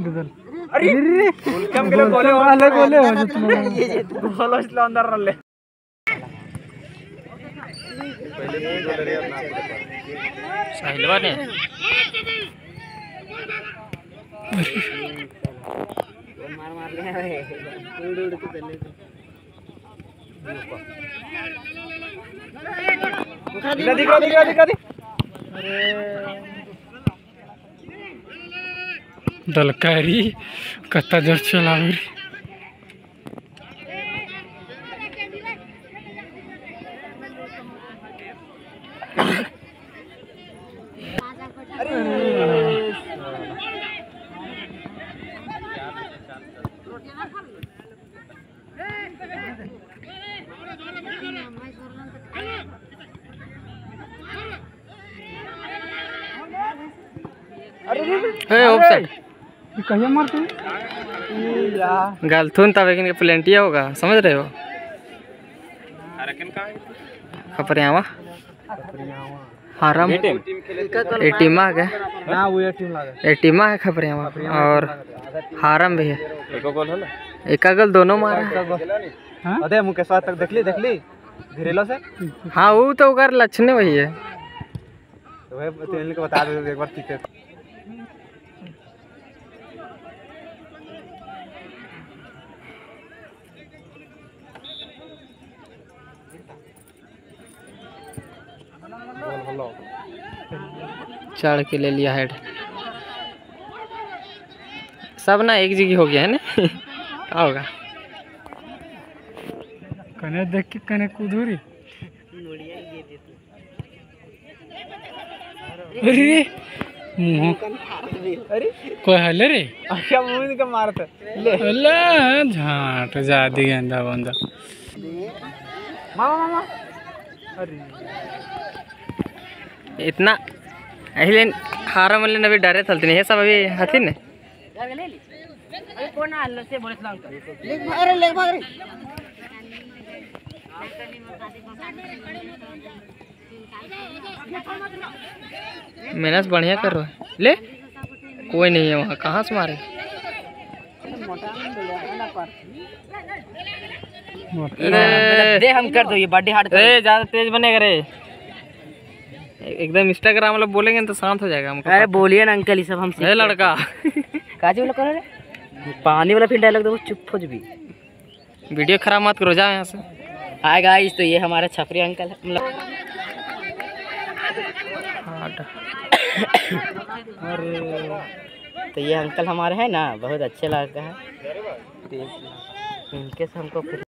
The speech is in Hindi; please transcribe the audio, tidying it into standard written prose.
इधर अरे उल्कम के लिए गोले अलग गोले हो जितना गोलो इसलो अंदर रले पहले तो लड़े ना साहिलवा ने मार ले है उड़ के चले दिखा दे दलकारी कत्ता जोर चलावे ए ऑफसाइड कहिया मारते गलथुन तब लेकिन प्लेंटिया होगा, समझ रहे हो? खपरियावा हारम एटीमा है ना वो टीम लागे एटीमा है खपरियावा और हारम भी है। एक गोल दोनों मारा। अरे मुकेश तक देखली घिरेलो से। हाँ वो तो उगर लक्षण वही है। वह तेल को बता दे एक बार ठीक है। चढ़ के ले लिया हेड। सब ना एक जगह हो गया है ना। क्या होगा कने देख के कने कुदूरी। अरे मुंह अरे कोई हले रे अच्छा मुंह का मारते ले अल्लाह झाट जादी गंदा बंदा मामा अरे इतना अहिले हारम वाले नबी डरे थलते नहीं है सब अभी हथी ने मेहनत बढ़िया कर रहा है। ले कोई नहीं है वहाँ, कहाँ से मारे? दे हम कर दो ये बर्थडे हार्ड कर। ज्यादा तेज बनेगा रे, एकदम इंस्टाग्राम वाला बोलेंगे तो शांत हो जाएगा हमको। अरे बोलिए ना अंकल, ये सब हम ए लड़का काजी वाला करो रे, पानी वाला फिर डायलॉग दो चुप हो भी। वीडियो खराब मत करो, जाओ यहाँ से। हाय गाइस, तो ये हमारे छपरी अंकल है तो ये अंकल हमारे हैं ना, बहुत अच्छे लगता है। इनके से हमको